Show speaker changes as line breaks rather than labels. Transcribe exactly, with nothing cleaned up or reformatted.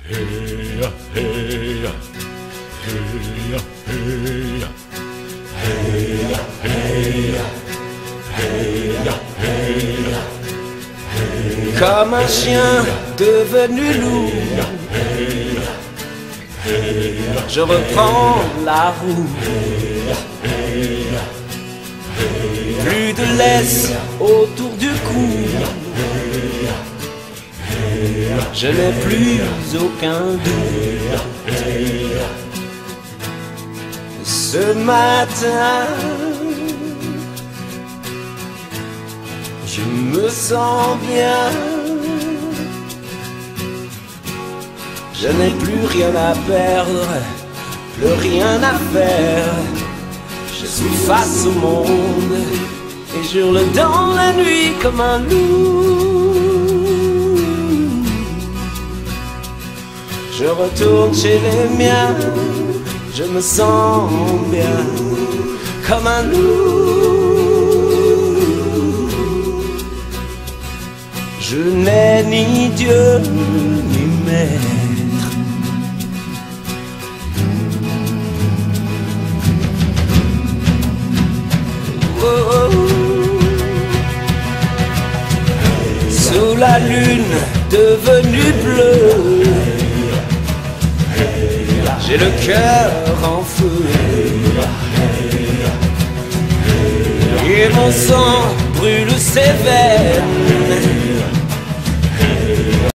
Hey ya, hey ya, hey ya, hey ya, hey ya, hey ya, hey ya, hey ya, hey ya.
Comme un chien devenu loup, je reprends la roue. Plus de laisse autour du cou, je n'ai plus aucun doute. Ce matin, je me sens bien. Je n'ai plus rien à perdre, plus rien à faire. Je suis face au monde et j'hurle dans la nuit comme un loup. Je retourne chez les miens, je me sens bien comme un loup. Je n'ai ni Dieu ni maître. Oh, oh. Sous la lune devenue bleue, j'ai le cœur en feu et mon sang brûle ses veines.